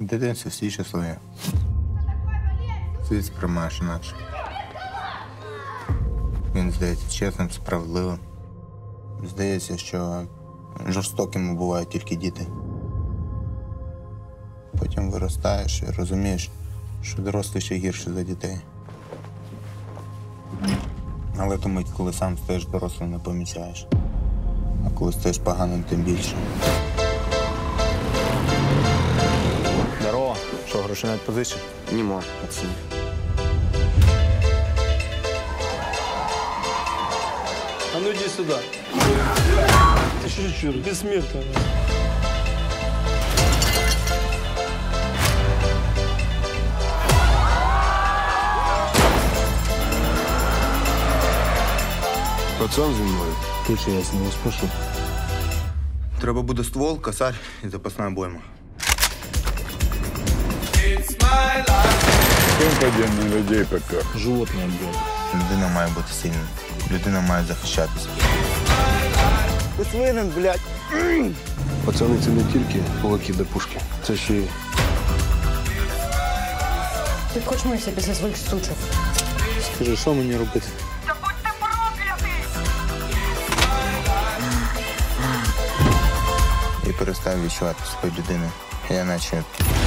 В дитинстві всі щасливі. Світ сприймаєш інакше. Він здається чесним, справедливим. Здається, що жорстокими бувають тільки діти. Потім виростаєш і розумієш, що дорослі ще гірше за дітей. Але ту мить, коли сам стаєш дорослим, не помічаєш. А коли стаєш поганим, тим більше. Здорово. Що, гроші навіть позичив? Нема, пацаны. А ну иди сюда. Ты что, черт, бессмертный. Пацан зі мною. Ти що, я з нього спрошу? Треба буде ствол, косарь і запасна обойма. Подібні людей пока. Животне б'є. Людина має бути сильною. Людина має захищатися. Ти свинен, блядь. Пацани, це не тільки кулаки до пушки. Це ще й Ти б хоч мився після своїх сучок. Скажи, що мені робити? І перестав відчувати свою людину. Я наче